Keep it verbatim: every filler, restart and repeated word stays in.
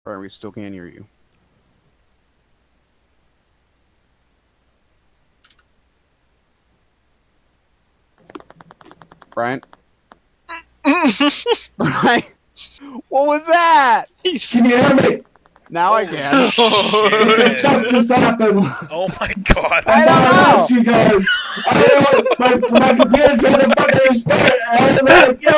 Alright, we still can't hear you. Brian? Brian? What was that? Can you hear me? Now I can. What just happened? Oh my god. I I don't know. lost you guys. I don't know. My, my computer tried to fucking restart. I don't know.